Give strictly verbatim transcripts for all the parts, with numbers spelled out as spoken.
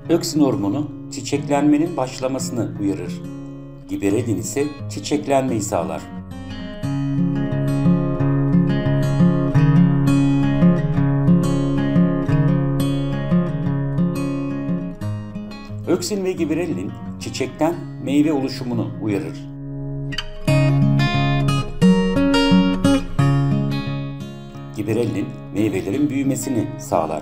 Öksin hormonu çiçeklenmenin başlamasını uyarır. Giberelin ise çiçeklenmeyi sağlar. Öksin ve giberellin çiçekten meyve oluşumunu uyarır. Giberellin meyvelerin büyümesini sağlar.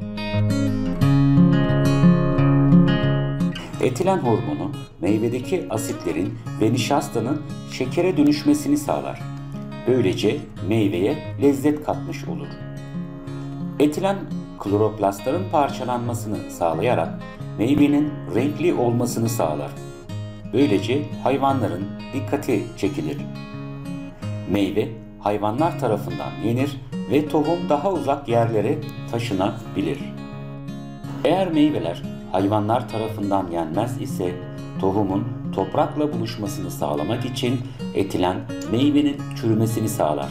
Etilen hormonu meyvedeki asitlerin ve nişastanın şekere dönüşmesini sağlar. Böylece meyveye lezzet katmış olur. Etilen kloroplastların parçalanmasını sağlayarak meyvenin renkli olmasını sağlar. Böylece hayvanların dikkati çekilir. Meyve hayvanlar tarafından yenir ve tohum daha uzak yerlere taşınabilir. Eğer meyveler hayvanlar tarafından yenmez ise tohumun toprakla buluşmasını sağlamak için etilen meyvenin çürümesini sağlar.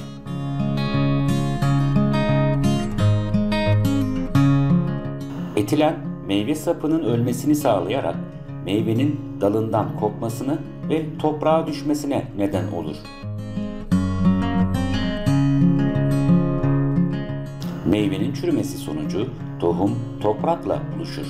Etilen meyve sapının ölmesini sağlayarak meyvenin dalından kopmasını ve toprağa düşmesine neden olur. Meyvenin çürümesi sonucu tohum toprakla buluşur.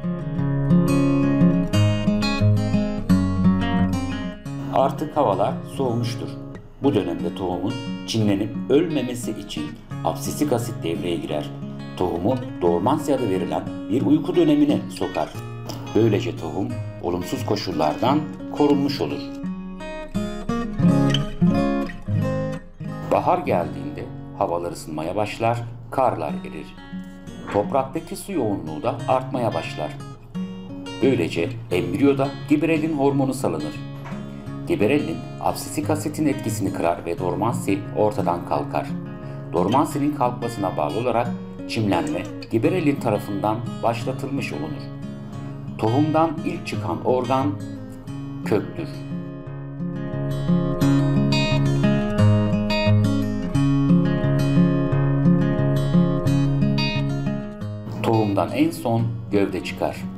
Artık havalar soğumuştur. Bu dönemde tohumun çimlenip ölmemesi için absisik asit devreye girer. Tohumu dormansi adı verilen bir uyku dönemine sokar. Böylece tohum olumsuz koşullardan korunmuş olur. Bahar geldiğinde havalar ısınmaya başlar, karlar erir. Topraktaki su yoğunluğu da artmaya başlar. Böylece embriyoda giberellin hormonu salınır. Giberellin absisik asitin etkisini kırar ve dormansi ortadan kalkar. Dormansinin kalkmasına bağlı olarak çimlenme giberellin tarafından başlatılmış olunur. Tohumdan ilk çıkan organ köktür. Tohumdan en son gövde çıkar.